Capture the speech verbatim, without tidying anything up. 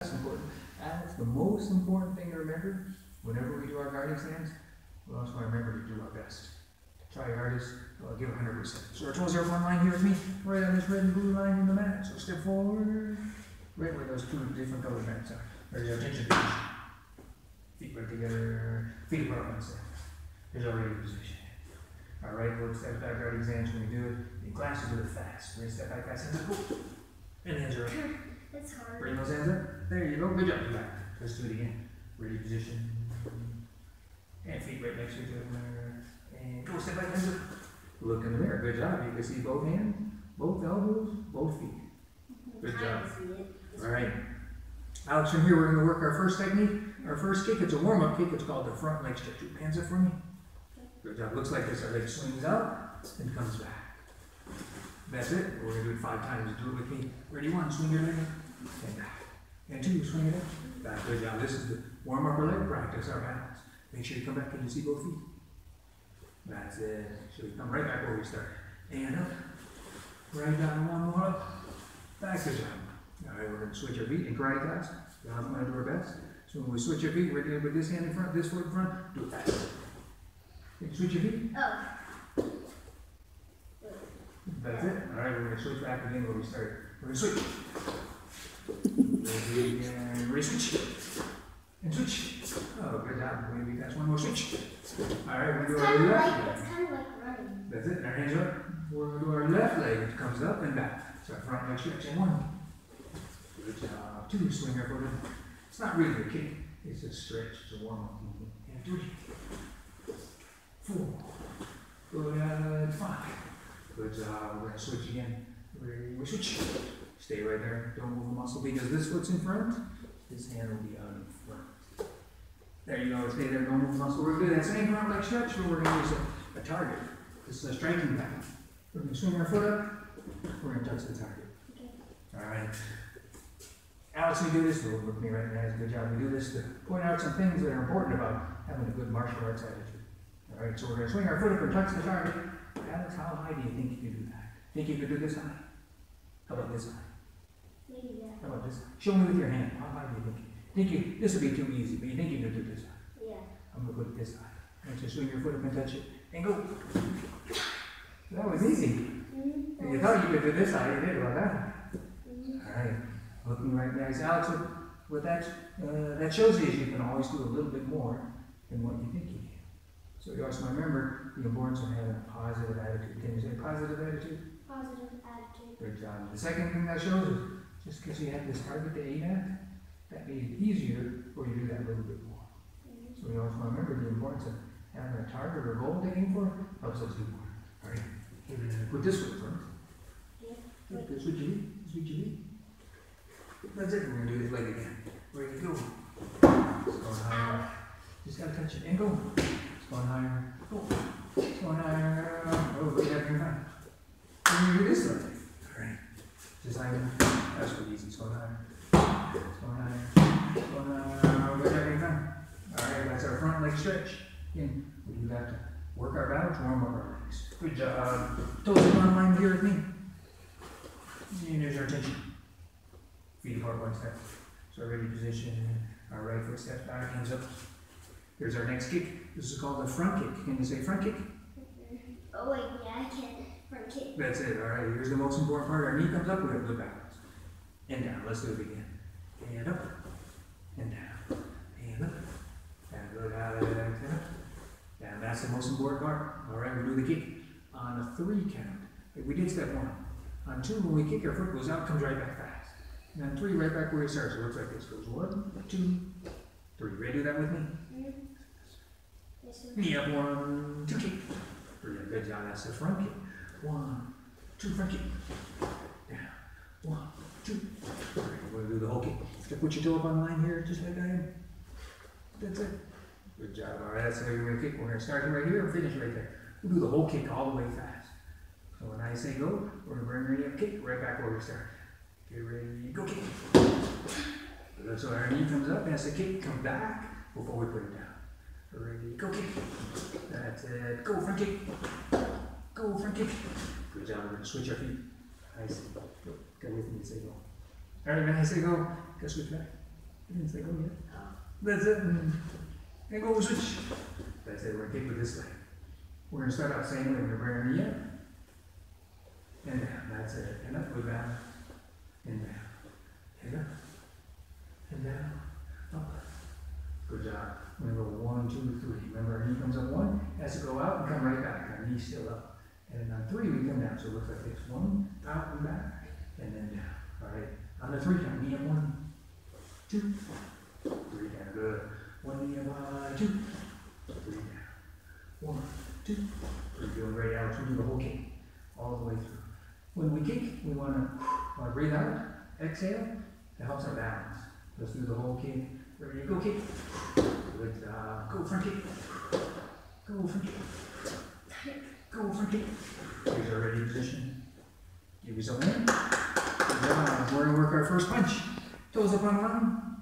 That's important. That's the most important thing to remember whenever we do our guarding stands. We also want to remember to do our best. Try your hardest, uh, give one hundred percent. So our toes are up one line here with me, right on this red and blue line in the mat. So step forward, right where those two different colored mats are. There's your attention. Feet right together, feet apart on step. There's our ready position. All right, we'll step back guarding stands when we do it. In class, we do it fast. We're going to step back fast and go. And hands are up. That's hard. Bring those hands up. There you go. Good job. Good back. Let's do it again. Ready position. And feet right next to each other. And go step back, hands up. Look in the mirror. Good job. You can see both hands, both elbows, both feet. Good job. All right. Alex, from here we're going to work our first technique. Our first kick. It's a warm-up kick. It's called the front leg stretch. Hands up for me. Good job. Looks like this. Our leg swings out and comes back. That's it. We're going to do it five times. Do it with me. Ready? One, swing your leg up and back. And two, swing it up. Back. Good job. This is the warm up our leg practice, our balance. Make sure you come back and you see both feet. That's it. So we come right back where we start. And up. Right down, one more up. Back. Good job. All right, we're going to switch our feet in karate class. I'm going to do our best. So when we switch our feet, we're going to put this hand in front, this foot in front. Do it fast. Switch your feet. Oh. That's it. All right, we're going to switch back again where we started. We're going to switch. And we're going to switch. And switch. Oh, good job. Maybe that's one more switch. All right, we're going to do our left leg. It's kind of like running. That's it. Our hands up. We're going to do our left leg, which comes up and back. So our front leg stretch. And one. Good job. Two. Swing our foot in. It's not really a kick. It's a stretch. It's a warm-up movement. And three. Four. Good. Uh, five. Good job. We're going to switch again. We switch. Stay right there. Don't move the muscle because this foot's in front. This hand will be out in front. There you go. Stay there. Don't move the muscle. We're going to do that same front leg stretch, but we're going to use a, a target. This is a striking pattern. We're going to swing our foot up. We're going to touch the target. Okay. All right. Alex, we do this. Look at me right now. Good job. We do this to point out some things that are important about having a good martial arts attitude. All right. So we're going to swing our foot up and touch the target. Alex, how high do you think you can do that? Think you could do this high? How about this high? Maybe that. How about this? Show me with your hand. How high do you think? Think you, this would be too easy, but you think you could do this high? Yeah. I'm going to put it this high. I want you to swing your foot up and touch it. And go. That was easy. Mm-hmm. You thought you could do this high, you did about that high. Mm-hmm. All right. Looking right nice. Alex, what that, uh, that shows you is you can always do a little bit more than what you think you can. So you also remember the importance of having a positive attitude. Can you say positive attitude? Positive attitude. Good job. The second thing that shows is just because you have this target to aim at, that made it easier for you to do that a little bit more. Mm-hmm. So we always want to remember the importance of having a target or goal to aim for helps us do more. All right. Put this foot first. Yeah. Good. Good. Switch your knee. Switch your knee. That's it. We're going to do this leg again. Ready to go. It's going higher. Just got to touch it and go. It's going higher. Go. It's going higher. Oh, right up your hand. And you do this leg. All right. Just higher. That's really easy. It's going higher. It's going higher. It's going higher. Right up your hand. All right. That's our front leg stretch. Again, we do that to work our balance, warm up our legs. Good job. Toes are on line here with me. And there's our tension. Feet apart one step. So ready position. Our right foot steps back, hands up. Here's our next kick. This is called the front kick. Can you say front kick? Oh wait, yeah, I can. Front kick. That's it. All right. Here's the most important part. Our knee comes up. We have good balance. And down. Let's do it again. And up. And down. And up. And good. Out of that. And up. And that's the most important part. All right. We do the kick on a three count. We did step one. On two, when we kick, our foot goes out, comes right back fast. And on three, right back where it starts. So it looks like this. Goes one, two, three. Ready to do that with me? Mm-hmm. Yes, Knee up, one, two, kick. Three. Good job. That's the front kick. One, two, front kick. Down. One, two, three. We're going to do the whole kick. Just put your toe up on the line here, just like I am. That's it. Good job. All right. That's how we're going to kick. We're going to start right here and finish right there. We'll do the whole kick all the way fast. So when I say go, we're going to bring ready up, kick right back where we start. Get ready, go kick. So our knee comes up, and as the kick, come back before we put it down. Ready, go kick. That's it. Go front kick. Go front kick. Good job. We're going to switch our feet. I say go. Go with me and say go. All right, when I say go, go switch back. Didn't say go yet. That's it. And and go switch. That's it. We're gonna kick with this leg. We're gonna start out same way. We're gonna bring our knee up. And down. That's it. And up, go down. And down. And up. And down. Up. Good job. We're gonna go one, two, three. Remember, our knee comes up one, has to go out and come right back. Our knee's still up. And then on three, we come down. So it looks like this. One, out and back, and then down. All right. On the three count, knee up one, two, three down. Good. One knee up, one, two, three down. One, two, three. Doing great, Alex. We do the whole kick all the way through. When we kick, we want to uh, breathe out, exhale. It helps our balance. Let's do the whole kick. Ready to go kick. Good job. Go front kick. Go front kick. Go front kick. Here's our ready position. Give yourself in. Good job. We're going to work our first punch. Toes up on the line.